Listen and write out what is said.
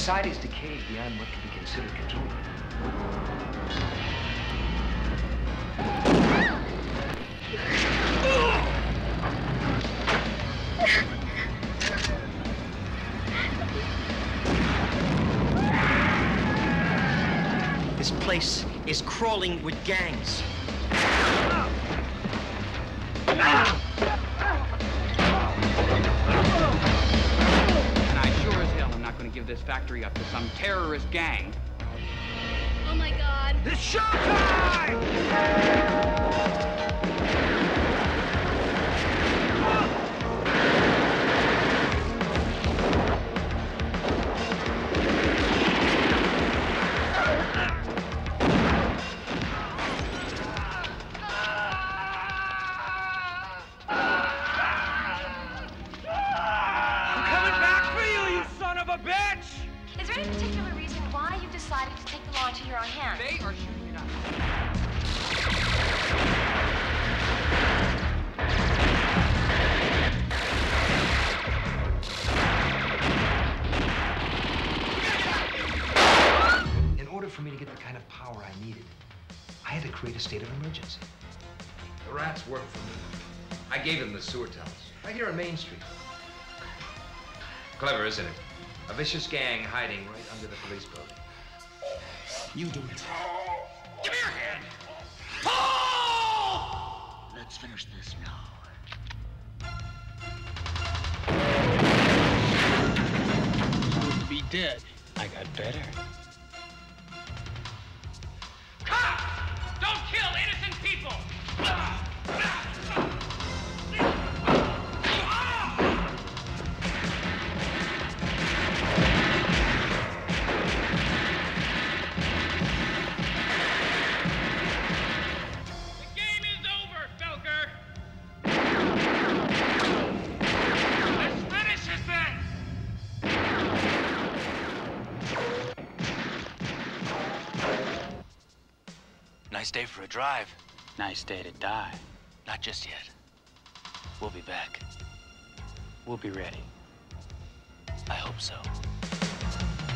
Society's decayed beyond what can be considered controllable. This place is crawling with gangs. Give this factory up to some terrorist gang. Oh my God. It's showtime! Is there any particular reason why you've decided to take the law into your own hands? They are shooting it up. In order for me to get the kind of power I needed, I had to create a state of emergency. The rats work for me. I gave them the sewer tunnels. Right here on Main Street. Clever, isn't it? A vicious gang hiding right under the police building. You do it. Give me your hand! Let's finish this now. Supposed to be dead. I got better. Cops! Don't kill innocent people! Nice day for a drive. Nice day to die. Not just yet. We'll be back. We'll be ready. I hope so.